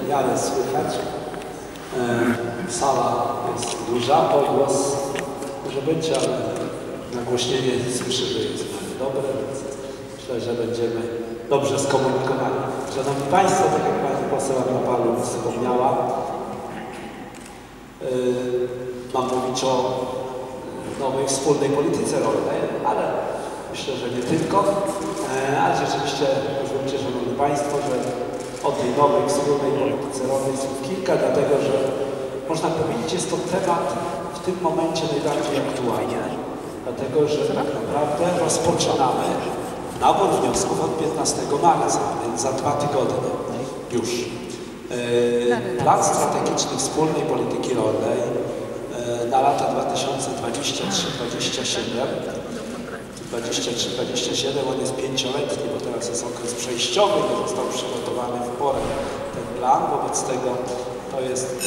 w miarę słychać. Sala jest duża, pogłos może być, ale nagłośnienie słyszę, że jest dobre, więc myślę, że będziemy dobrze skomunikowani. Szanowni Państwo, tak jak Pani poseł Anna Paluch wspomniała, mam mówić o nowej wspólnej polityce rolnej, ale myślę, że nie tylko. Ale rzeczywiście pozwólcie, Szanowni Państwo, że o tej nowej wspólnej polityce rolnej słów kilka, dlatego że można powiedzieć, jest to temat w tym momencie najbardziej aktualny, dlatego że tak naprawdę rozpoczynamy nabór wniosków od 15 marca, więc za 2 tygodnie już. Plan strategiczny wspólnej polityki rolnej na lata 2023-2027, on jest 5-letni, bo teraz jest okres przejściowy, nie został przygotowany w porę ten plan, wobec tego to jest...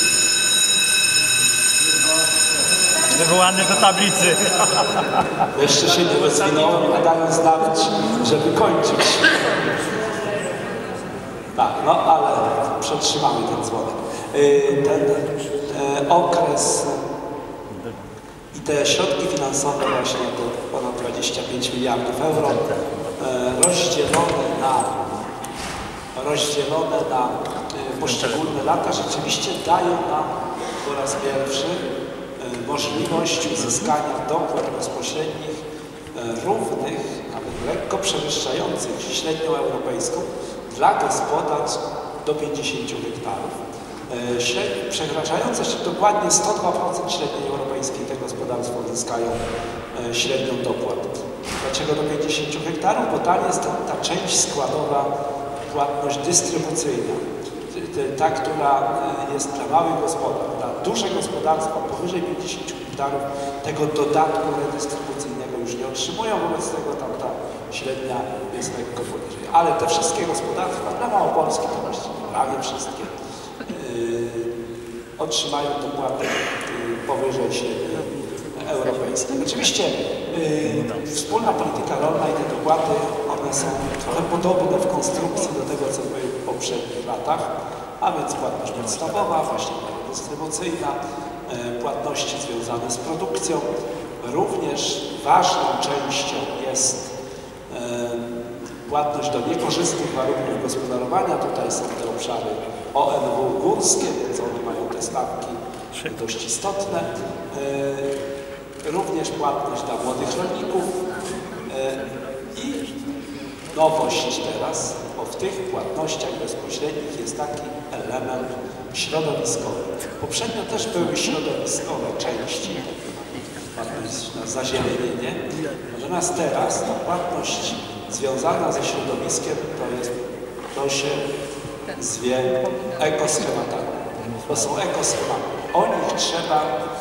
Wywołany do tablicy. Jeszcze się nie rozwinąłem, a dają znać, żeby kończyć. Tak, no ale przetrzymamy ten dzwonek. Ten okres i te środki finansowe właśnie to ponad 25 miliardów euro rozdzielone na poszczególne lata rzeczywiście dają nam po raz pierwszy możliwość uzyskania dopłat bezpośrednich równych, nawet lekko przewyższających średnią europejską dla gospodarstw do 50 hektarów. Przekraczające jeszcze dokładnie 102% średniej europejskiej te gospodarstwa uzyskają średnią dopłat. Dlaczego do 50 hektarów? Bo tam jest ta część składowa, płatność dystrybucyjna. Ta, która jest dla małych gospodarstw, dla duże gospodarstwa powyżej 50 hektarów tego dodatku redystrybucyjnego już nie otrzymują, wobec tego tam ta średnia jest lekko poniżej. Ale te wszystkie gospodarstwa, dla Małopolski to właściwie prawie wszystkie, otrzymają dopłaty powyżej średniej europejskiej. Oczywiście wspólna polityka rolna i te dopłaty, one są trochę podobne w konstrukcji do tego, co były w poprzednich latach, a więc płatność podstawowa, właśnie dystrybucyjna, płatności związane z produkcją. Również ważną częścią jest płatność do niekorzystnych warunków gospodarowania. Tutaj są te obszary ONW górskie, więc one mają te stawki dość istotne. Również płatność dla młodych rolników i nowość teraz, bo w tych płatnościach bezpośrednich jest taki element środowiskowy. Poprzednio też były środowiskowe części, płatność na zazielenienie, natomiast teraz ta płatność związana ze środowiskiem to się zwie ekoschematami. To są ekoschematy. O nich trzeba,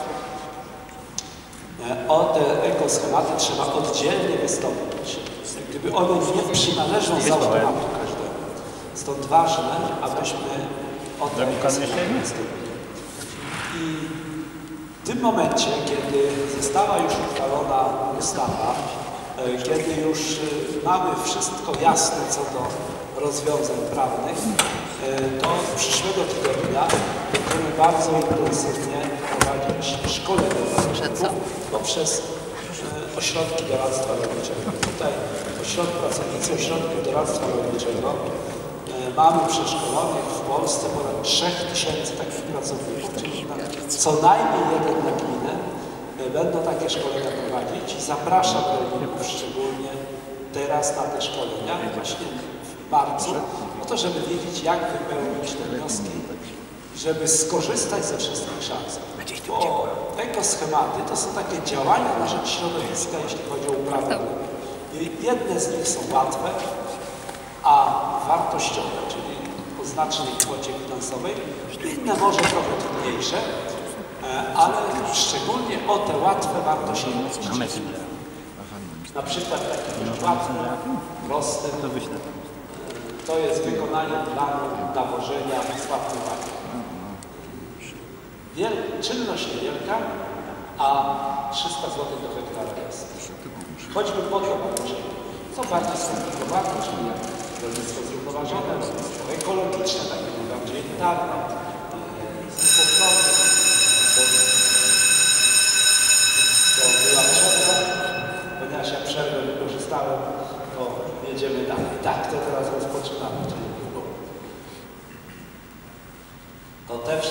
o te ekoschematy trzeba oddzielnie wystąpić. Gdyby one nie przynależą z automatu każdemu. Stąd ważne, abyśmy o te ekoschematy wystąpili. I w tym momencie, kiedy została już uchwalona ustawa, kiedy już mamy wszystko jasne co do rozwiązań prawnych, to przyszłego tygodnia będziemy bardzo intensywnie prowadzić szkolenia poprzez ośrodki doradztwa rolniczego. Tutaj pracownicy ośrodków doradztwa rolniczego mamy przeszkolonych w Polsce ponad 3000 takich pracowników, czyli co najmniej jeden na gminę będą takie szkolenia prowadzić i zapraszam rolników szczególnie teraz na te szkolenia, właśnie w marcu, po to, żeby wiedzieć, jak wypełnić te wnioski, żeby skorzystać ze wszystkich szans. Bo ekoschematy to są takie działania na rzecz środowiska, jeśli chodzi o uprawę gleby. Jedne z nich są łatwe, a wartościowe, czyli o znacznej kwocie finansowej, inne może trochę trudniejsze, ale szczególnie o te łatwe warto się liczyć. Na przykład taki łatwy, prosty, to jest wykonanie planu nawożenia z łaptywania. Czynność niewielka, a 300 zł do hektara jest. Choćby po to nawożenie. Co bardziej skomplikowane, czyli jak rolnictwo zrównoważone, rolnictwo ekologiczne, takie najbardziej elementarną, spokojną, to była przerwa, ponieważ ja przerwę wykorzystałem, to jedziemy dalej. Tak, to teraz rozpoczynamy. To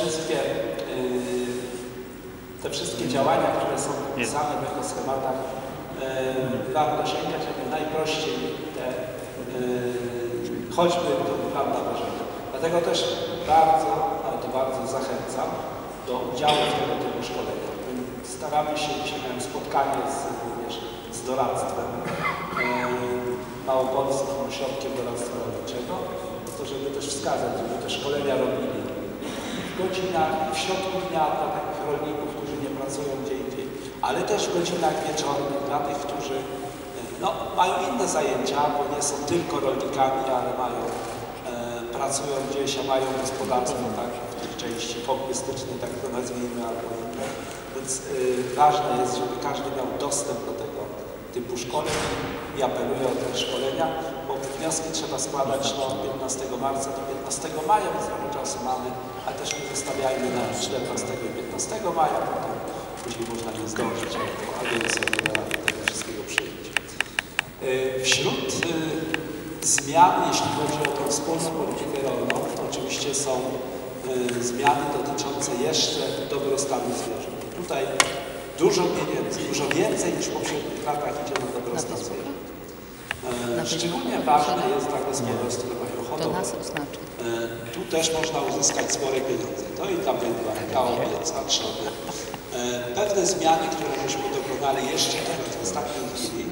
te wszystkie działania, które są wpisane w ekoschematach, warto sięgać, aby najprościej te choćby do plan nawożenia. Dlatego też bardzo, ale to bardzo zachęcam do udziału w tego typu szkoleniach. Staramy się, dzisiaj miałem spotkanie również z doradztwem Małopolskim Ośrodkiem Doradztwa Rolniczego, to żeby też wskazać, żeby te szkolenia robili w godzinach, w środku dnia dla takich rolników, którzy nie pracują gdzie indziej, ale też w godzinach wieczornych dla tych, którzy mają inne zajęcia, bo nie są tylko rolnikami, ale pracują gdzieś, a mają gospodarstwo, tak, w tej części hobbystycznej, tak to nazwijmy, albo inne. Więc ważne jest, żeby każdy miał dostęp do tego typu szkoleń i apeluję o te szkolenia, bo wnioski trzeba składać od 15 marca do 15 maja, więc trochę czasu mamy, a też nie zostawiajmy na 14 i 15 maja, bo to później można nie zdążyć, bo agencja nie da rady tego wszystkiego przyjąć. Wśród zmian, jeśli chodzi o tą wspólną politykę rolną, to oczywiście są zmiany dotyczące jeszcze dobrostanu zwierząt. Tutaj dużo pieniędzy, dużo więcej niż w poprzednich latach idzie na dobrostan zwierząt. Szczególnie ważne jest dla gospodarstw, które mają hodowlę. Tu też można uzyskać spore pieniądze. To i dla bydła, i dla owiec, dla trzody. Pewne zmiany, które myśmy dokonali jeszcze teraz w ostatniej chwili,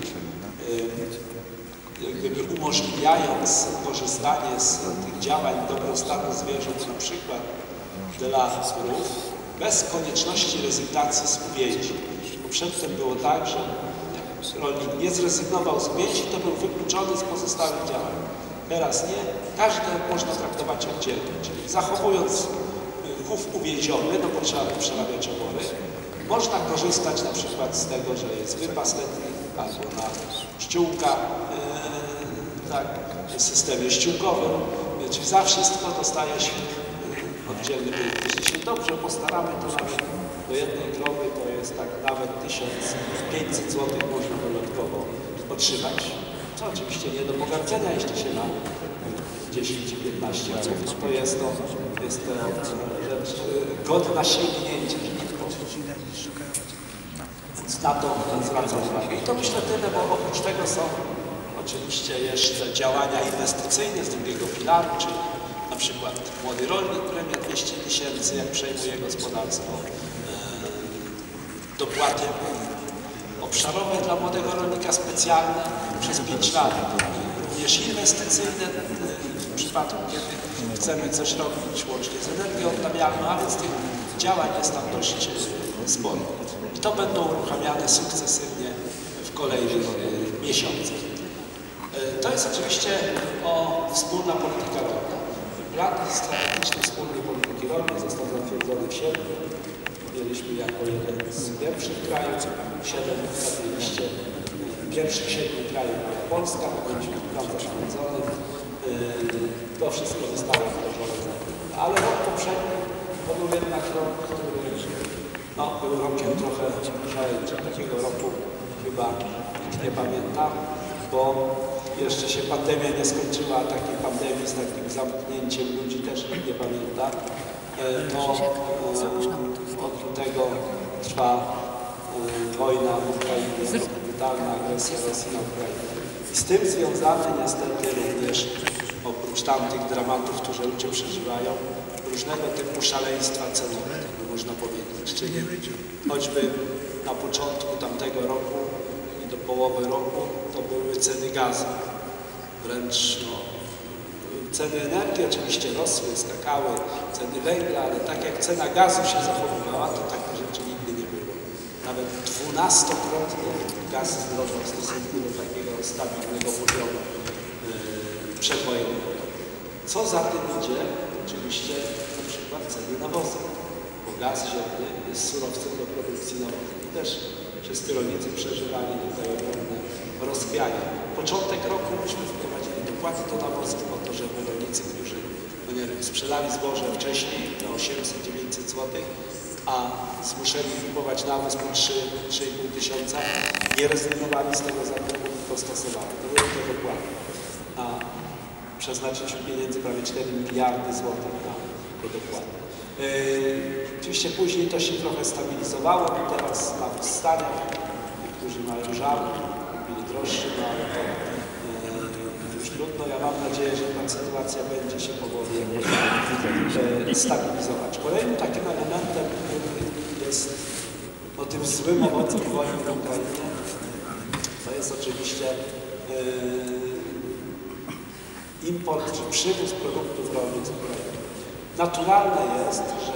gdyby umożliwiając korzystanie z tych działań dobrostanu zwierząt, na przykład dla krów, bez konieczności rezygnacji z uwięzi. Bo przedtem było tak, że rolnik nie zrezygnował z uwięzi, to był wykluczony z pozostałych działań. Teraz nie, każde można traktować oddzielnie, czyli zachowując chów uwięziony, no bo trzeba przerabiać obory, można korzystać na przykład z tego, że jest wypas letni albo na ściółka, tak, w systemie ściółkowym, czyli za wszystko dostaje się oddzielny wynik. Jeśli się dobrze postaramy, to nawet do jednej krowy to jest tak nawet 1500 zł można dodatkowo otrzymać, co oczywiście nie do pogardzenia, jeśli się ma 10-15 lat, to jest to rzecz godna sięgnięcia. Więc na to zwracam uwagę. I to myślę tyle, bo oprócz tego są oczywiście jeszcze działania inwestycyjne z drugiego filaru, czyli na przykład młody rolnik, premia 200 000, jak przejmuje gospodarstwo, dopłaty obszarowe dla młodego rolnika specjalne przez 5 lat, również inwestycyjne w przypadku, kiedy chcemy coś robić łącznie z energią odnawialną, a więc tych działań jest tam dość sporo. I to będą uruchamiane sukcesywnie w kolejnych miesiącach. To jest oczywiście wspólna polityka rolna. Plan strategiczny wspólnej polityki rolnej został zatwierdzony w sierpniu. Mieliśmy jako jeden z pierwszych krajów, 7 mieliście pierwszych 7 krajów była Polska, mieliśmy plan zatwierdzony. To wszystko zostało wdrożone. Ale rok poprzedni to był jednak rok, który był rokiem trochę szaleńczym. Takiego roku chyba nikt nie pamięta, bo jeszcze się pandemia nie skończyła, a takiej pandemii z takim zamknięciem ludzi też nikt nie pamięta. Od lutego trwa wojna w Ukrainie, brutalna agresja Rosji na Ukrainę. I z tym związane niestety również, oprócz tamtych dramatów, które ludzie przeżywają, różnego typu szaleństwa cenowe, tak można powiedzieć. Czyli choćby na początku tamtego roku i do połowy roku to były ceny gazu. Wręcz ceny energii oczywiście rosły, skakały, ceny węgla, ale tak jak cena gazu się zachowywała, to takich rzeczy nigdy nie było. Nawet 12-krotnie gaz zdrożał w stosunku do takiego stabilnego poziomu przedwojennego. Co za tym idzie? Oczywiście na przykład ceny nawozów, bo gaz ziemny jest surowcem do produkcji nawozów. I też wszyscy rolnicy przeżywali tutaj ogromne rozchwianie. Początek roku myśmy wprowadzili dopłaty do nawozów po to, żeby rolnicy, którzy ponieważ sprzedali zboże wcześniej na 800-900 zł, a zmuszeni kupować nawóz po 3,5 tysiąca, nie rezygnowali z tego zakupu, tylko stosowali. To były te dopłaty. A przeznaczyliśmy pieniędzy prawie 4 miliardy złotych na te dopłaty. Oczywiście później to się trochę stabilizowało, teraz nawóz stania, niektórzy mają żal, byli droższy, no ale to już trudno. Ja mam nadzieję, że ta sytuacja będzie się powoli stabilizować. Kolejnym takim elementem jest o tym złym owocem wojny w Ukrainie. To jest oczywiście import czy przywóz produktów rolnych z Ukrainy. Naturalne jest, że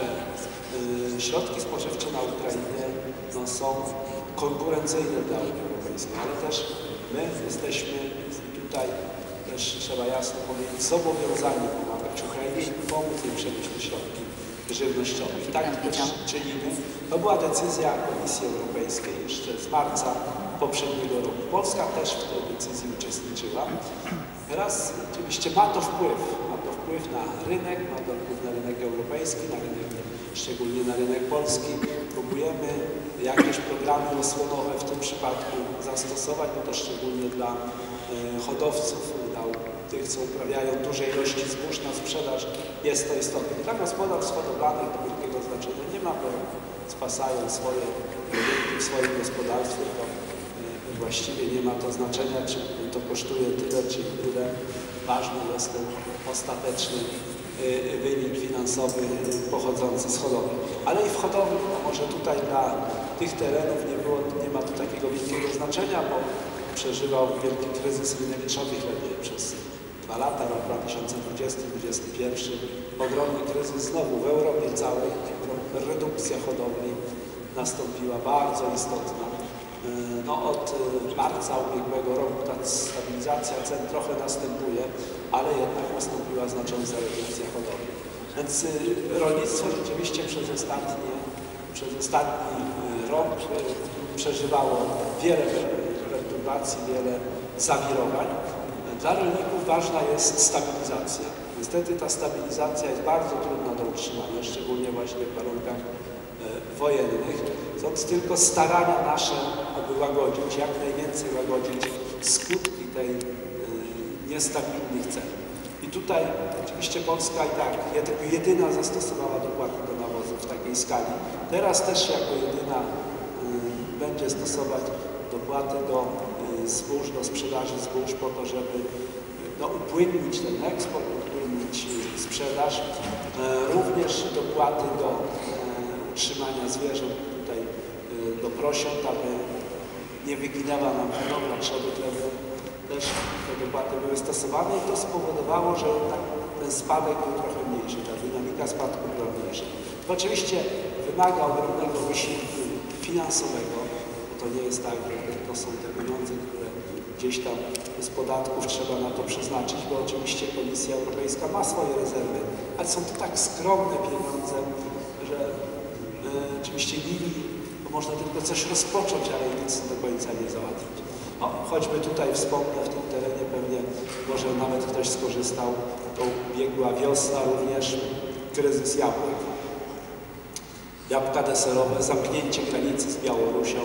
środki spożywcze na Ukrainie są konkurencyjne dla Unii Europejskiej, ale też my jesteśmy tutaj, też trzeba jasno powiedzieć, zobowiązani pomagać Ukrainie i pomóc jej przebyć te środki żywnościowe. I tak też czynimy. To była decyzja Komisji Europejskiej jeszcze z marca poprzedniego roku. Polska też w tej decyzji uczestniczyła. Teraz oczywiście ma to wpływ na rynek, ma to wpływ na rynek europejski, na rynek, szczególnie na rynek polski. Próbujemy jakieś programy osłonowe w tym przypadku zastosować, bo to szczególnie dla hodowców, dla tych, co uprawiają duże ilości zbóż na sprzedaż, jest to istotne. Dla gospodarstw hodowlanych to wielkiego znaczenia nie ma, bo spasają swoje produkty w swoim gospodarstwie, to właściwie nie ma to znaczenia, czy to kosztuje tyle, czy tyle. Ważny jest ten ostateczny wynik finansowy pochodzący z hodowli. Ale i w hodowli, no może tutaj dla tych terenów nie ma to takiego wielkiego znaczenia, bo przeżywał wielki kryzys rynek trzody przez 2 lata, rok 2020-2021. Ogromny kryzys znowu w Europie całej, redukcja hodowli nastąpiła bardzo istotna. No od marca ubiegłego roku ta stabilizacja cen trochę następuje, ale jednak nastąpiła znacząca redukcja hodowli. Więc rolnictwo rzeczywiście przez ostatni rok przeżywało wiele perturbacji, wiele zawirowań. Dla rolników ważna jest stabilizacja. Niestety ta stabilizacja jest bardzo trudna do utrzymania, szczególnie właśnie w warunkach wojennych. Są tylko starania nasze, aby łagodzić, jak najwięcej łagodzić skutki tej niestabilnych cen. I tutaj oczywiście Polska i tak jedyna zastosowała dopłaty do nawozów w takiej skali. Teraz też jako jedyna będzie stosować dopłaty do zbóż, do sprzedaży zbóż po to, żeby upłynnić ten eksport, upłynnić sprzedaż. Również dopłaty do utrzymania zwierząt, tutaj do prosiąt, aby nie wyginęła nam hodowla trzody chlewnej. Też te dopłaty były stosowane i to spowodowało, że ten spadek był trochę mniejszy, ta dynamika spadku była mniejsza. To oczywiście wymaga ogromnego wysiłku finansowego, bo to nie jest tak, że to są te pieniądze, które gdzieś tam z podatków trzeba na to przeznaczyć, bo oczywiście Komisja Europejska ma swoje rezerwy, ale są to tak skromne pieniądze, że oczywiście nimi można tylko coś rozpocząć, ale nic do końca nie załatwić. No, choćby tutaj wspomnę, w tym terenie pewnie może nawet ktoś skorzystał, to ubiegła wiosna również, kryzys jabłek. Jabłka deserowe, zamknięcie granicy z Białorusią,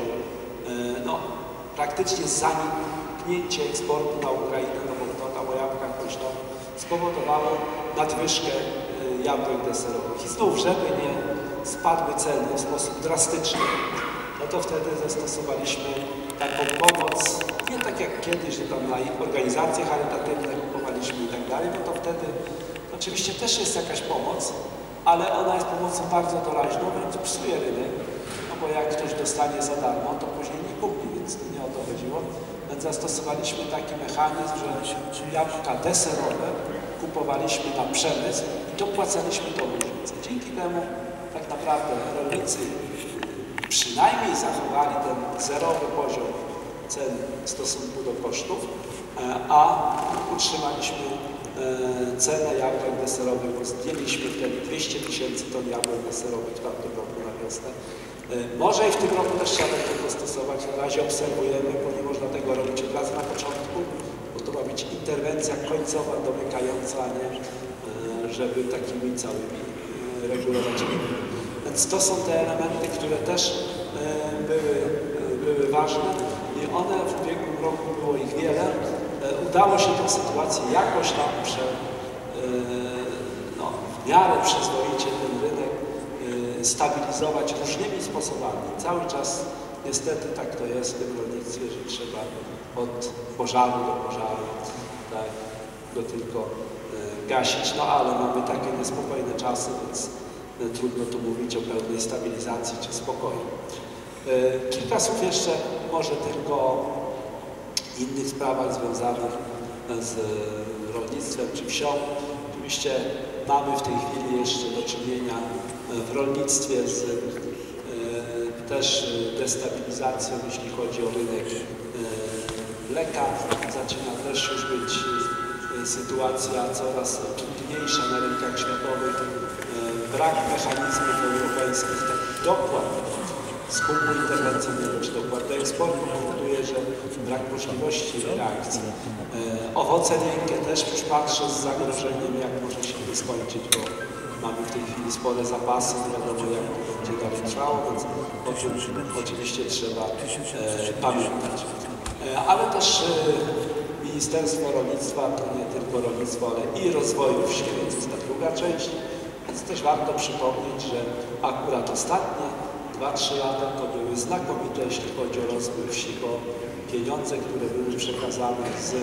praktycznie zaniknięcie eksportu na Ukrainę, no bo to tam o jabłkach głośno, spowodowało nadwyżkę jabłek deserowych. I znów, żeby nie spadły ceny w sposób drastyczny, no to wtedy zastosowaliśmy taką pomoc, nie tak jak kiedyś, że tam na organizacje charytatywne kupowaliśmy i tak dalej, no to wtedy oczywiście też jest jakaś pomoc, ale ona jest pomocą bardzo doraźną, wręcz psuje rynek, no bo jak ktoś dostanie za darmo, to później nie kupi, więc to nie o to chodziło. Więc zastosowaliśmy taki mechanizm, że jabłka deserowe kupowaliśmy na przemysł i dopłacaliśmy tą różnicę. Dzięki temu tak naprawdę rolnicy przynajmniej zachowali ten zerowy poziom cen w stosunku do kosztów, a utrzymaliśmy cenę jabłek deserowych, bo zdjęliśmy wtedy 200 000 ton jabłek deserowych w tamtym roku na wiosnę. Może i w tym roku też trzeba będzie to stosować. Na razie obserwujemy, bo nie można tego robić od razu na początku, bo to ma być interwencja końcowa, domykająca, a nie, żeby takimi całymi regulować rynek. Więc to są te elementy, które też były ważne i one w ubiegłym roku było ich wiele. Udało się tę sytuację jakoś tam w miarę przyzwoicie ten rynek stabilizować różnymi sposobami. Cały czas niestety tak to jest w tym rolnictwie, że trzeba od pożaru do pożaru, tak, go tylko gasić. No ale mamy takie niespokojne czasy, więc trudno tu mówić o pełnej stabilizacji czy spokoju. Kilka słów jeszcze może tylko o innych sprawach związanych z rolnictwem czy wsią. Oczywiście mamy w tej chwili jeszcze do czynienia w rolnictwie z też destabilizacją, jeśli chodzi o rynek mleka. Zaczyna też już być sytuacja coraz trudniejsza na rynkach światowych. Brak mechanizmów europejskich, takich dopłat skupu interwencyjnego czy dopłat do eksportu powoduje, że brak możliwości reakcji. Owoce miękkie też już patrzę z zagrożeniem, jak może się to skończyć, bo mamy w tej chwili spore zapasy, nie wiadomo jak to będzie dalej trwało, więc o tym oczywiście trzeba pamiętać. Ale też Ministerstwo Rolnictwa to nie tylko rolnictwo, ale i rozwoju wsi, więc jest ta druga część. Więc też warto przypomnieć, że akurat ostatnie 2-3 lata to były znakomite, jeśli chodzi o rozwój wsi, bo pieniądze, które były przekazane z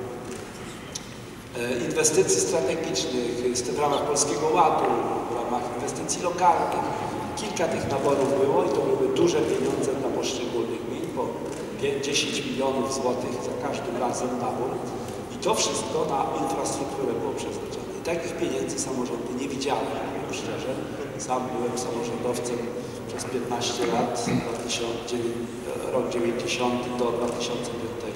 inwestycji strategicznych, w ramach Polskiego Ładu, w ramach inwestycji lokalnych, kilka tych naborów było i to były duże pieniądze dla poszczególnych gmin, po 5-10 milionów złotych za każdym razem nabór. I to wszystko na infrastrukturę było przeznaczone. I takich pieniędzy samorządy nie widziały, powiem szczerze. Sam byłem samorządowcem przez 15 lat, rok 90 do 2005.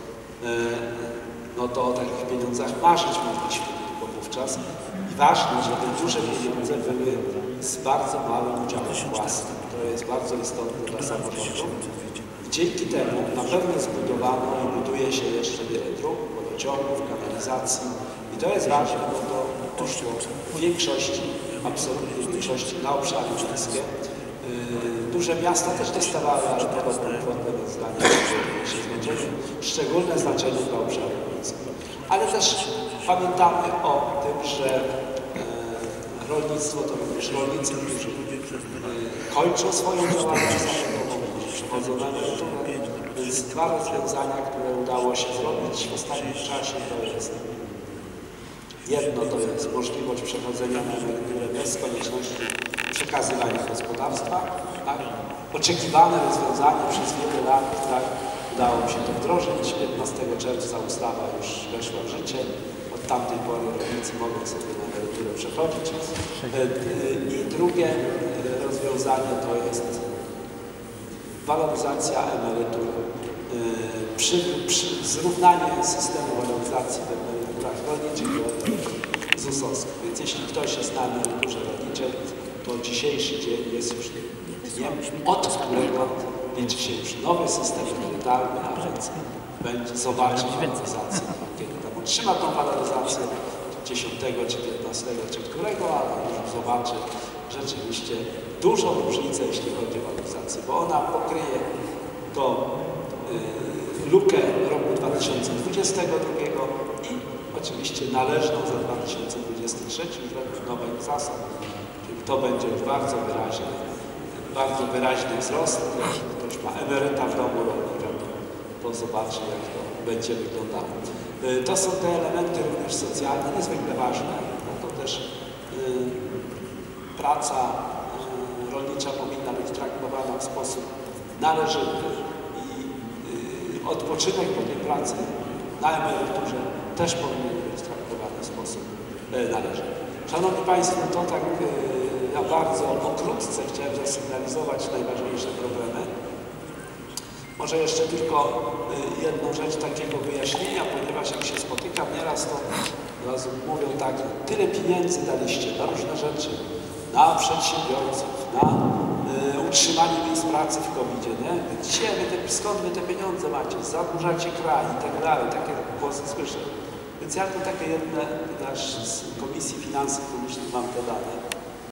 No to o takich pieniądzach marzyć mogliśmy tylko wówczas. I ważne, że te duże pieniądze były z bardzo małym udziałem własnym. To jest bardzo istotne dla samorządów. Dzięki temu na pewno zbudowano i buduje się jeszcze wiele dróg, wodociągów, kanalizacji. I to jest ważne, bo to poszło w większości, absolutnie w większości na obszary wiejskie. Duże miasta też dostawały podobną kwotę, więc dla nich szczególne znaczenie dla obszarów wiejskich. Ale też pamiętamy o tym, że rolnictwo to również rolnicy, którzy kończą swoją działalność zawodową, przechodzą na emeryturę. Więc dwa rozwiązania, które udało się zrobić w ostatnim czasie, to jest jedno, to jest możliwość przechodzenia na emeryturę bez konieczności przekazywania gospodarstwa. Tak? Oczekiwane rozwiązanie przez wiele lat, tak? Udało mi się to wdrożyć. 15 czerwca ustawa już weszła w życie. Od tamtej pory rolnicy mogą sobie na emeryturę przechodzić. I drugie rozwiązanie to jest waloryzacja emerytur, zrównanie systemu waloryzacji w emeryturach rolniczych do emerytur ZUS-owskich. Więc jeśli ktoś jest na emeryturze rolniczej, to dzisiejszy dzień jest już dniem, od którego liczy się już nowy system emerytalny, a więc zobaczy waloryzację, kiedy tam otrzyma tą waloryzację 10 czy 15 czy którego, ale już zobaczy rzeczywiście dużą różnicę, jeśli chodzi o waloryzację, bo ona pokryje tą lukę roku 2022 i oczywiście należną za 2023 według nowych zasad, czyli to będzie już bardzo wyraźny wzrost. Jeśli ktoś ma emeryta w domu rolnika, to zobaczy, jak to będzie wyglądało. To są te elementy również socjalne, niezwykle ważne, bo to też praca rolnicza powinna być traktowana w sposób należyty i odpoczynek po tej pracy na emeryturze też powinien być traktowany w sposób należyty. Szanowni Państwo, to tak ja bardzo pokrótce chciałem zasygnalizować najważniejsze problemy. Może jeszcze tylko jedną rzecz takiego wyjaśnienia, ponieważ jak się spotykam nieraz, to od razu mówią tak, tyle pieniędzy daliście na różne rzeczy, na przedsiębiorców, na utrzymanie miejsc pracy w COVID-zie, nie? Skąd wy te pieniądze macie? Zadłużacie kraj i tak dalej, takie głosy słyszę. Specjalnie takie jedne, ponieważ z Komisji Finansów Publicznych mam te dane.